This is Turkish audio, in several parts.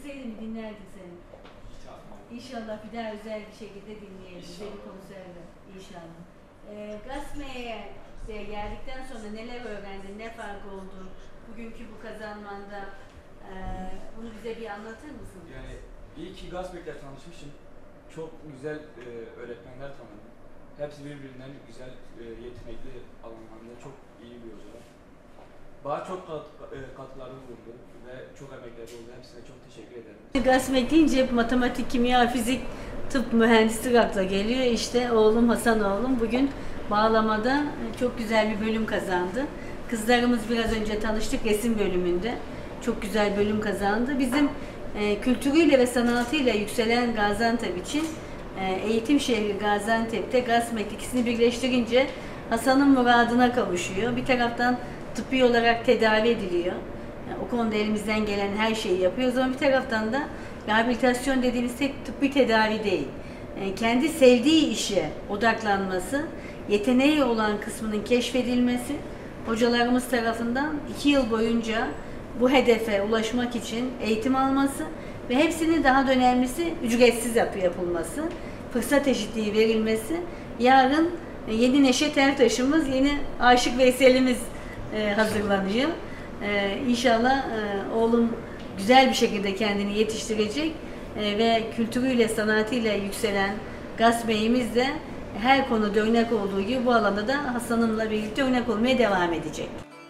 isteseydim dinlerdim seni. İnşallah bir daha özel bir şekilde dinleyelim. Güzel bir konserle inşallah. Gasme'ye geldikten sonra neler öğrendin, ne fark oldu? Bugünkü bu kazanmanda bunu bize bir anlatır mısın? Yani iyi ki Gasmek'le tanışmışım. Çok güzel öğretmenler tanıdım. Hepsi birbirinden güzel, yetenekli alanlarında çok iyi bir hocalar. Bana çok katkıları bulundu ve çok emekleri oldu. Hepsine çok teşekkür ederim. Gasmek deyince matematik, kimya, fizik, tıp mühendislik akla geliyor. İşte oğlum Hasan oğlum bugün bağlamada çok güzel bir bölüm kazandı. Kızlarımız biraz önce tanıştık resim bölümünde. Çok güzel bölüm kazandı. Bizim kültürüyle ve sanatıyla yükselen Gaziantep için eğitim şehri Gaziantep'te Gasmek ikisini birleştirince Hasan'ın muradına kavuşuyor. Bir taraftan tıbbi olarak tedavi ediliyor. Yani o konuda elimizden gelen her şeyi yapıyoruz ama bir taraftan da rehabilitasyon dediğimiz tek tıbbi tedavi değil. Kendi sevdiği işe odaklanması, yeteneği olan kısmının keşfedilmesi, hocalarımız tarafından 2 yıl boyunca bu hedefe ulaşmak için eğitim alması ve hepsinin daha da önemlisi ücretsiz yapılması, fırsat eşitliği verilmesi. Yarın yeni Neşet Ertaş'ımız, yeni Aşık Veysel'imiz hazırlanıyor. İnşallah oğlum güzel bir şekilde kendini yetiştirecek ve kültürüyle, sanatıyla yükselen Gasmek'imiz de her konuda örnek olduğu gibi bu alanda da Hasan'ımla birlikte örnek olmaya devam edecek.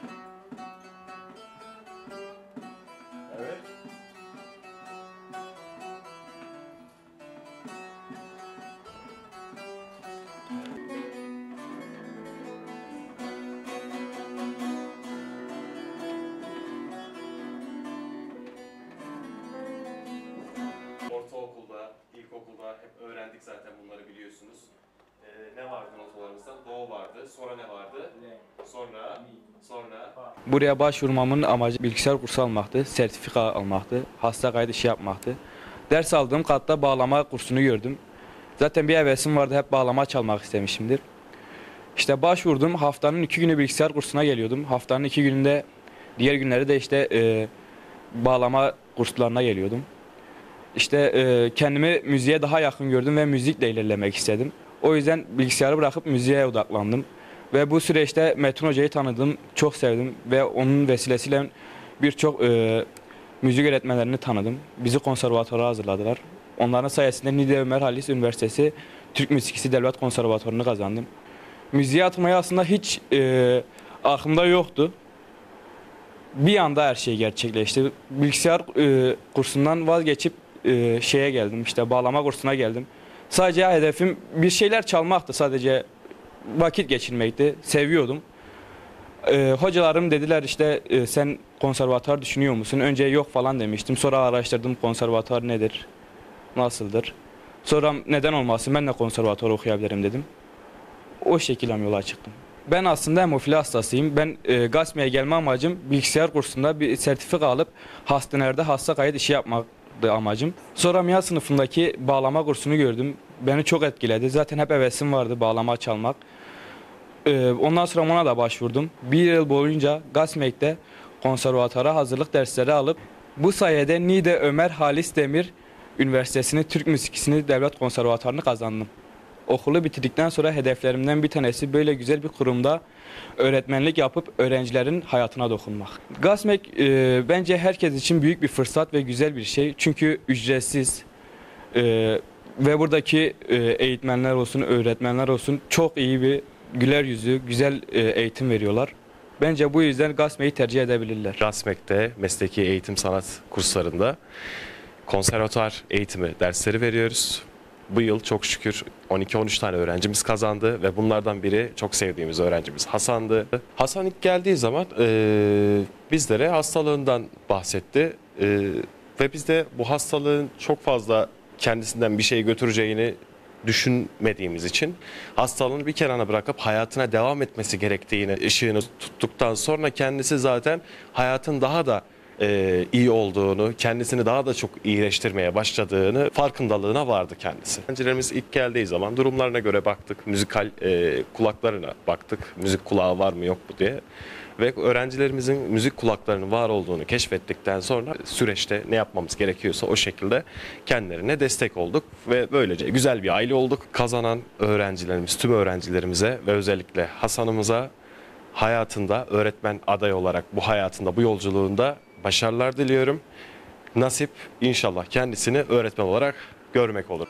Ortaokulda, ilkokulda hep öğrendik zaten bunları biliyorsunuz. Ne vardı notalarımızdan? Do vardı, sonra ne vardı? Sonra... Buraya başvurmamın amacı bilgisayar kursu almaktı, sertifika almaktı, hasta kaydı işi yapmaktı. Ders aldığım katta bağlama kursunu gördüm. Zaten bir hevesim vardı, hep bağlama çalmak istemişimdir. İşte başvurdum, haftanın 2 günü bilgisayar kursuna geliyordum. Haftanın 2 gününde, diğer günleri de işte bağlama kurslarına geliyordum. İşte kendimi müziğe daha yakın gördüm ve müzikle ilerlemek istedim. O yüzden bilgisayarı bırakıp müziğe odaklandım. Ve bu süreçte Metin Hoca'yı tanıdım, çok sevdim ve onun vesilesiyle birçok müzik öğretmenlerini tanıdım. Bizi konservatuvara hazırladılar. Onların sayesinde Niğde Ömer Halis Üniversitesi Türk Müzikisi Devlet Konservatuvarı'nı kazandım. Müziğe atmayı aslında hiç aklımda yoktu. Bir anda her şey gerçekleşti. Bilgisayar kursundan vazgeçip şeye geldim, işte bağlama kursuna geldim. Sadece hedefim bir şeyler çalmaktı, sadece vakit geçirmekti, seviyordum. Hocalarım dediler işte sen konservatuar düşünüyor musun? Önce yok falan demiştim, sonra araştırdım konservatuar nedir, nasıldır. Sonra neden olmasın, ben de konservatuar okuyabilirim dedim. O şekilde yola çıktım. Ben aslında hemofili hastasıyım. Ben Gasmek'e gelme amacım bilgisayar kursunda bir sertifika alıp hastanelerde hasta kayıt işi yapmaktı amacım. Sonra MİA sınıfındaki bağlama kursunu gördüm. Beni çok etkiledi. Zaten hep hevesim vardı bağlama çalmak. Ondan sonra ona da başvurdum. 1 yıl boyunca Gasmek'te konservatuvara hazırlık dersleri alıp bu sayede Niğde Ömer Halis Demir Üniversitesi'ni Türk Müzikisi'ni Devlet Konservatuvarı'nı kazandım. Okulu bitirdikten sonra hedeflerimden bir tanesi böyle güzel bir kurumda öğretmenlik yapıp öğrencilerin hayatına dokunmak. Gasmek bence herkes için büyük bir fırsat ve güzel bir şey. Çünkü ücretsiz ve buradaki eğitmenler olsun, öğretmenler olsun çok iyi bir güler yüzü, güzel eğitim veriyorlar. Bence bu yüzden Gasmek'i tercih edebilirler. Gasmek'te mesleki eğitim sanat kurslarında konservatuar eğitimi dersleri veriyoruz. Bu yıl çok şükür 12-13 tane öğrencimiz kazandı ve bunlardan biri çok sevdiğimiz öğrencimiz Hasan'dı. Hasan ilk geldiği zaman bizlere hastalığından bahsetti ve biz de bu hastalığın çok fazla kendisinden bir şey götüreceğini düşünmediğimiz için hastalığını bir kenara bırakıp hayatına devam etmesi gerektiğini ışığını tuttuktan sonra kendisi zaten hayatın daha da iyi olduğunu, kendisini daha da çok iyileştirmeye başladığını farkındalığına vardı kendisi. Öğrencilerimiz ilk geldiği zaman durumlarına göre baktık, müzikal kulaklarına baktık, müzik kulağı var mı yok mu diye. Ve öğrencilerimizin müzik kulaklarının var olduğunu keşfettikten sonra süreçte ne yapmamız gerekiyorsa o şekilde kendilerine destek olduk ve böylece güzel bir aile olduk. Kazanan öğrencilerimiz, tüm öğrencilerimize ve özellikle Hasan'ımıza hayatında öğretmen adayı olarak bu hayatında, bu yolculuğunda başarılar diliyorum. Nasip inşallah kendisini öğretmen olarak görmek olur.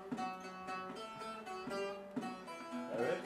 Evet.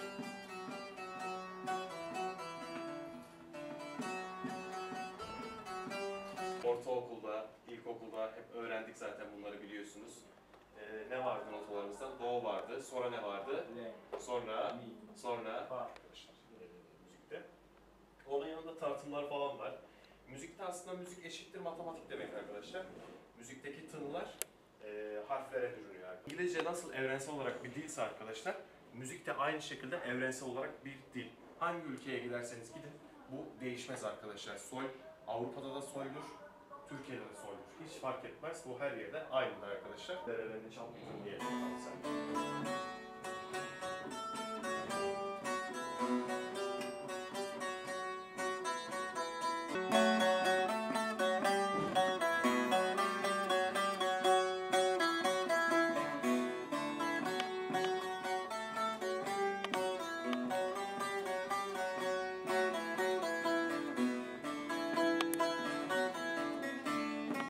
Ortaokulda, ilkokulda hep öğrendik zaten bunları biliyorsunuz. Ne vardı notalarımızda? Do vardı. Sonra ne vardı? Sonra arkadaşlar müzikte. Onun yanında tartımlar falan var. Müzikte aslında müzik eşittir matematik demek arkadaşlar. Müzikteki tınılar harflere bürünüyor. İngilizce nasıl evrensel olarak bir dilse arkadaşlar, müzik de aynı şekilde evrensel olarak bir dil. Hangi ülkeye giderseniz gidin bu değişmez arkadaşlar. Sol Avrupa'da da soydur, Türkiye'de de soydur. Hiç fark etmez. Bu her yerde aynıdır arkadaşlar. Derelerini çalmayın diye.